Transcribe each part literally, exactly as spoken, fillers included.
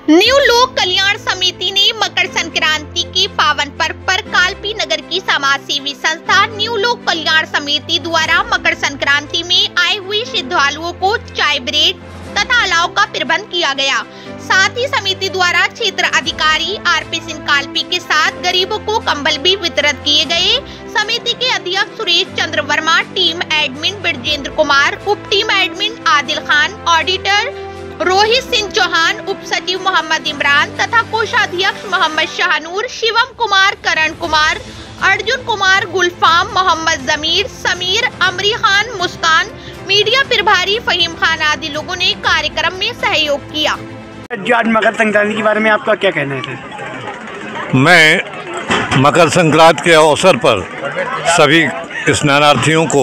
New लोक कल्याण समिति ने मकर संक्रांति के पावन पर्व पर कालपी नगर की समाज सेवी संस्था न्यू लोक कल्याण समिति द्वारा मकर संक्रांति में आए हुए श्रद्धालुओं को चाय ब्रेड तथा अलाव का प्रबंध किया गया। साथ ही समिति द्वारा क्षेत्र अधिकारी आरपी सिंह कालपी के साथ गरीबों को कंबल भी वितरित किए गए। समिति के अध्यक्ष सुरेश चंद्र वर्मा, टीम एडमिन ब्रजेंद्र कुमार, उप team admin Adil Khan, auditor Rohit Singh Chauhan, उप सचिव मोहम्मद इमरान तथा कोषाध्यक्ष मोहम्मद शाहनूर, शिवम कुमार, करण कुमार, अर्जुन कुमार, गुलफाम, मोहम्मद जमीर, समीर, अमरी खान, मुस्कान, मीडिया प्रभारी फहीम खान आदि लोगों ने कार्यक्रम में सहयोग किया। आज मकर संक्रांति के बारे में आपका क्या कहना है? मैं मकर संक्रांति के अवसर पर सभी स्नानार्थियों को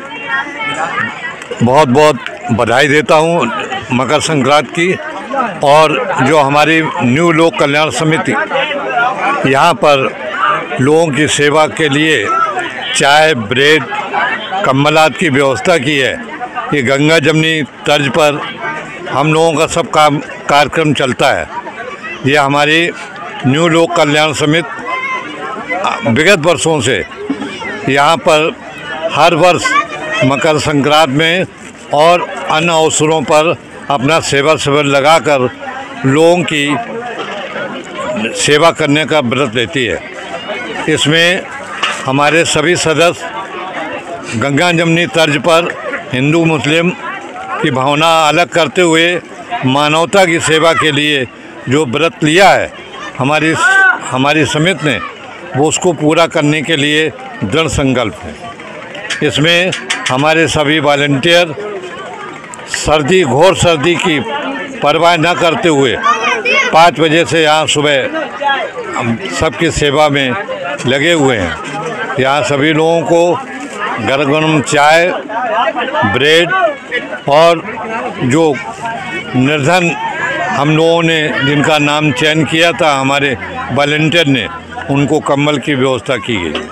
बहुत बहुत बधाई देता हूं मकर संक्रांति की। और जो हमारी न्यू लोक कल्याण समिति यहाँ पर लोगों की सेवा के लिए चाय ब्रेड कम्बलात की व्यवस्था की है, ये गंगा जमनी तर्ज पर हम लोगों का सब काम कार्यक्रम चलता है। ये हमारी न्यू लोक कल्याण समिति विगत वर्षों से यहाँ पर हर वर्ष मकर संक्रांति में और अन्य अवसरों पर अपना सेवा शिविर लगाकर लोगों की सेवा करने का व्रत लेती है। इसमें हमारे सभी सदस्य गंगा जमनी तर्ज पर हिंदू मुस्लिम की भावना अलग करते हुए मानवता की सेवा के लिए जो व्रत लिया है हमारी हमारी समिति ने, वो उसको पूरा करने के लिए दृढ़ संकल्प है। इसमें हमारे सभी वॉलंटियर सर्दी घोर सर्दी की परवाह न करते हुए पाँच बजे से यहाँ सुबह हम सबकी सेवा में लगे हुए हैं। यहाँ सभी लोगों को गर्म गर्म चाय ब्रेड और जो निर्धन हम लोगों ने जिनका नाम चयन किया था हमारे वॉलंटियर ने, उनको कंबल की व्यवस्था की गई।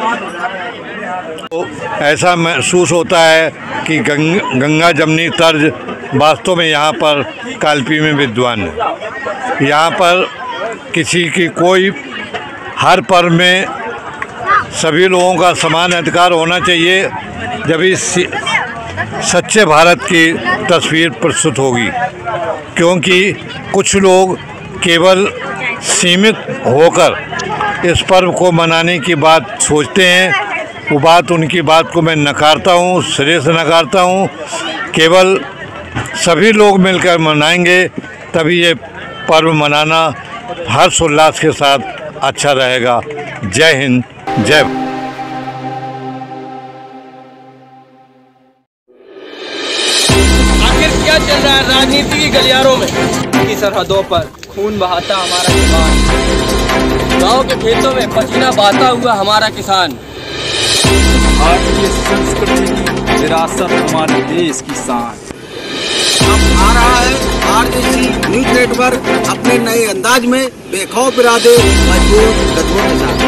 तो ऐसा महसूस होता है कि गंग, गंगा जमनी तर्ज वास्तव में यहाँ पर कालपी में विद्वान है। यहाँ पर किसी की कोई हर पर्व में सभी लोगों का समान अधिकार होना चाहिए, जब इस सच्चे भारत की तस्वीर प्रस्तुत होगी। क्योंकि कुछ लोग केवल सीमित होकर इस पर्व को मनाने की बात सोचते हैं, वो बात उनकी बात को मैं नकारता हूँ, सिरे से नकारता हूँ। केवल सभी लोग मिलकर मनाएंगे तभी ये पर्व मनाना हर्ष उल्लास के साथ अच्छा रहेगा। जय हिंद, जय। आखिर क्या चल रहा है राजनीति की गलियारों में? की सरहदों पर खून बहाता हमारा किसान, गांव के खेतों में पसीना बहाता हुआ हमारा किसान। भारतीय संस्कृति की विरासत हमारे देश की शान। अब आ रहा है आरजेसी न्यूज नेटवर्क अपने नए अंदाज में बेखौफ इरादे मजबूत कदमों के साथ।